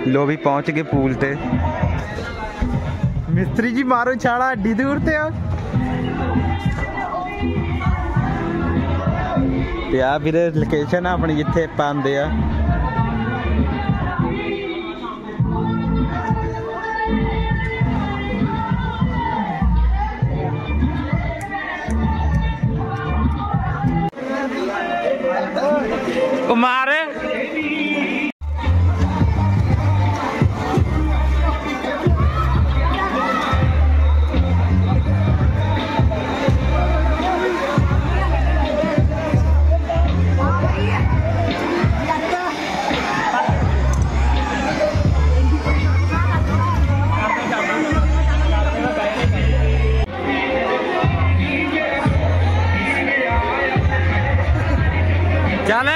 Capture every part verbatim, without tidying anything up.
लो भी पहुंच गए पूल ते। मिस्त्री जी मारो छाड़ा एडी दूर ते आ ते आ फिर लोकेशन अपनी जिथे आपां आंदे आ। मार चल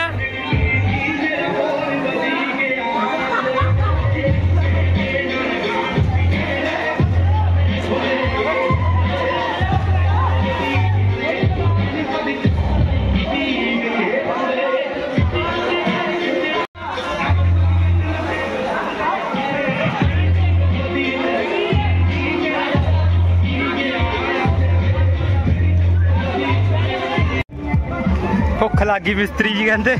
भुख लगी मिस्त्री जी कहते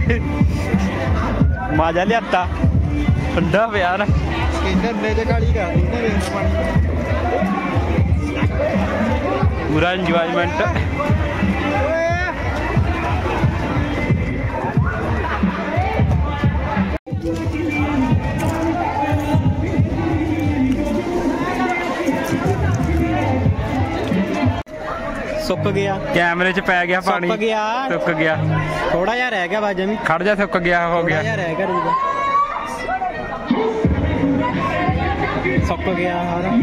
माजा लिया ठंडा पिया ना पूरा इंजॉयमेंट। सुक गया कैमरे च पै गया पानी सुक गया सुक गया थोड़ा जा रह गया बाजा में खड़ जा सुक गया हो गया रह गया सुक गया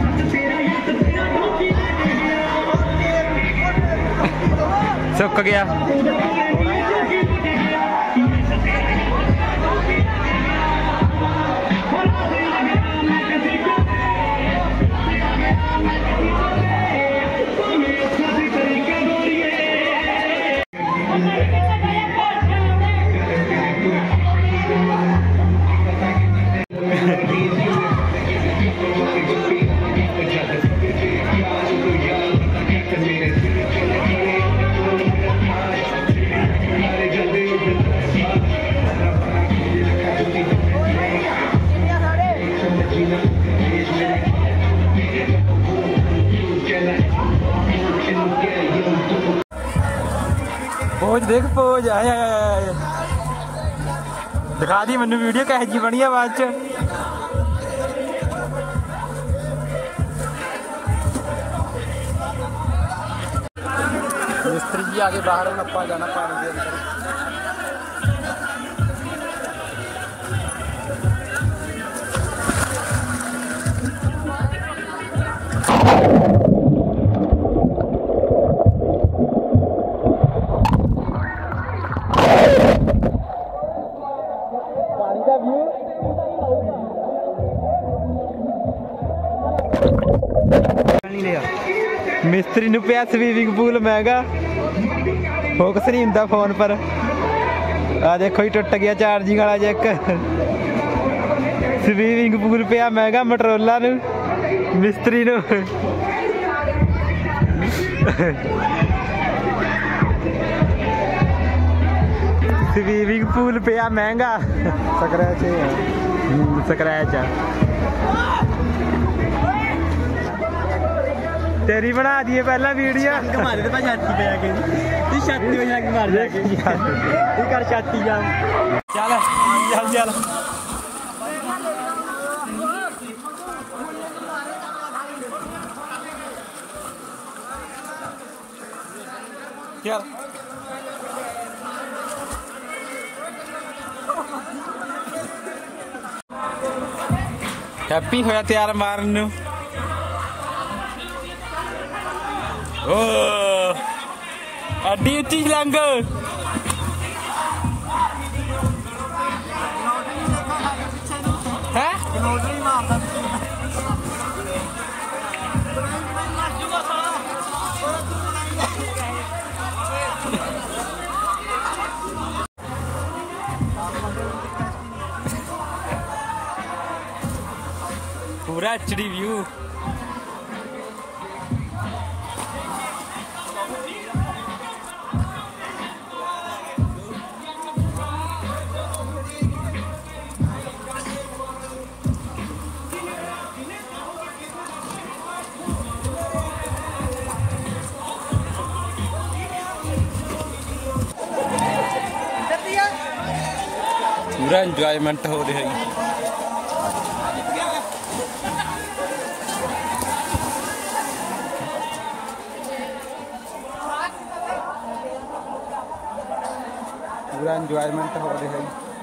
सुक गया पोज देख पोज आया दिखा दी मैनू वीडियो कह जी बनी है बाद च मिस्त्री जी आगे बाहर नप्पा जाना पानी के अंदर। मिस्त्री नूं पिया स्विमिंग पूल महंगा फोकस नहीं हुंदा फोन पर। आ देखो ही टुट गया चार्जिंग वाला जैक। स्विमिंग पूल पिया महंगा मटरोला नूं मिस्त्री नूं स्विमिंग पूल पिया महंगा स्क्रैच स्क्रैच तेरी बना दिए पहला वीडियो मारे तो छाती पे आके तू छाती पे जाके मार जाके तू कर छाती जा चल चल चल चल हैप्पी होया तैयार मारन नूं। अड्डी उच्ची छलंग है पूरा एचडी व्यू। पूरा एंजॉयमेंट हो रहा है। पूरा एंजॉयमेंट हो रहा है।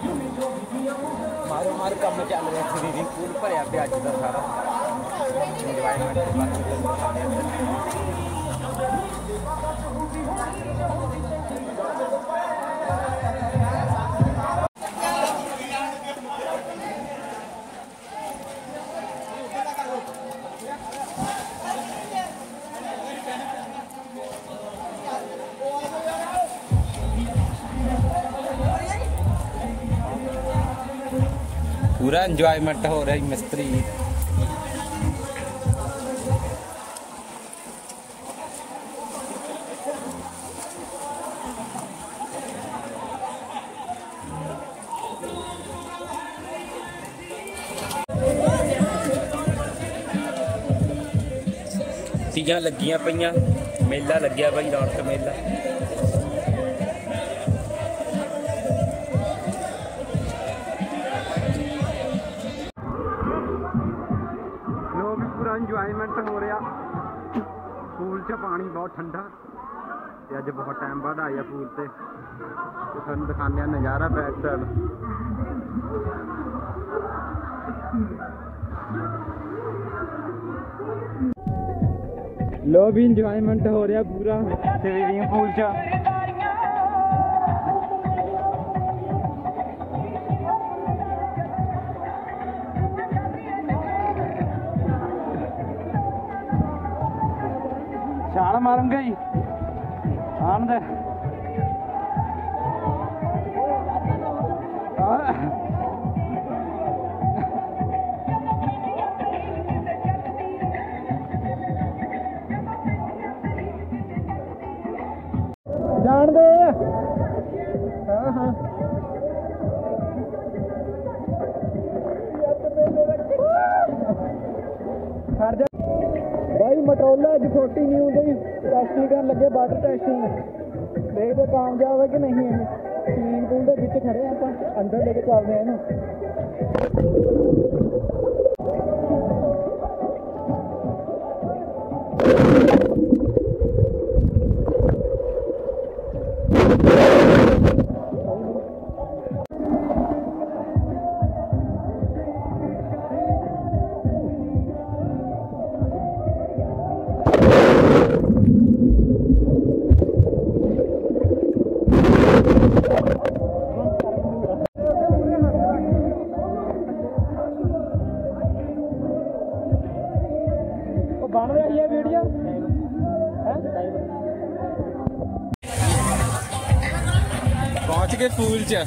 मारो मार कम चल रहा है। स्विमिंग पूल भरया पे अज का सारा एंजॉयमेंट। पूरा एंजॉयमेंट हो रहा है मिस्त्री। तीयां लगियां पईयां, मेला लग्या भाई, रौनक मेला। इंजॉयमेंट हो रहा। पूल च पानी बहुत ठंडा ते अज बहुत टाइम बाद आया पूल से। तो तुहानूं दिखाने नज़ारा बैक साइड। लो भी इंजॉयमेंट हो रहा पूरा स्विमिंग पूल च। छाल मारूंगा ही आन दे। जान दे। हाँ हाँ खड़ जा भाई। मटोला अज फोर्टी न्यू की टेस्टिंग कर लगे, वाटर टेस्टिंग। देखते कामयाब है कि नहीं। स्विमिंग पूल के बीच खड़े आप, अंदर लेके चलते हैं ना। बन रही है वीडियो। पहुंच गए पूल च।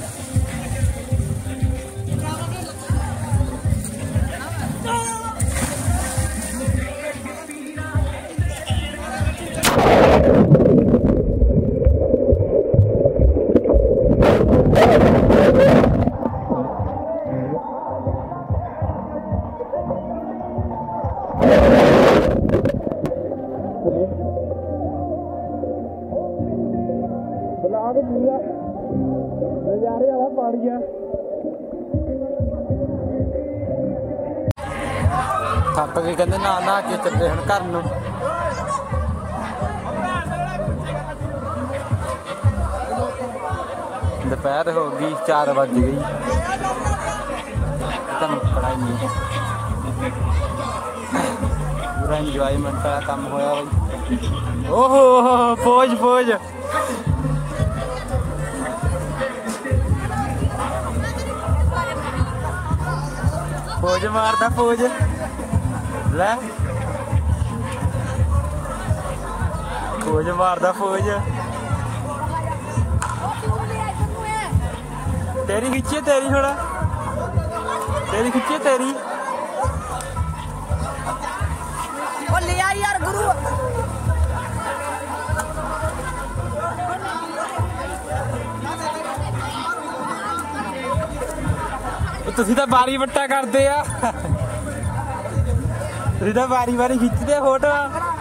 ब्लॉग पूरा नज़ारे वाला पानी है। थप के कहते ना नहा के चले हम घर नूं। दोपहर हो गई, चार बज गई। मुकड़ा ही नहीं। पूरा इंजॉयमेंट का काम होया भाई। ओहो फौज फौज फौज मारदा फौज ले फौज मारदा फौज। तेरी खिच्ची तेरी थोड़ा तेरी खिच्ची तेरी ਤੁਸੀਂ ਤਾਂ ਬਾਰੀ ਵੱਟਾ ਕਰਦੇ ਆ ਤੁਸੀਂ ਤਾਂ ਵਾਰੀ ਵਾਰੀ ਖਿੱਚਦੇ ਫੋਟੋ।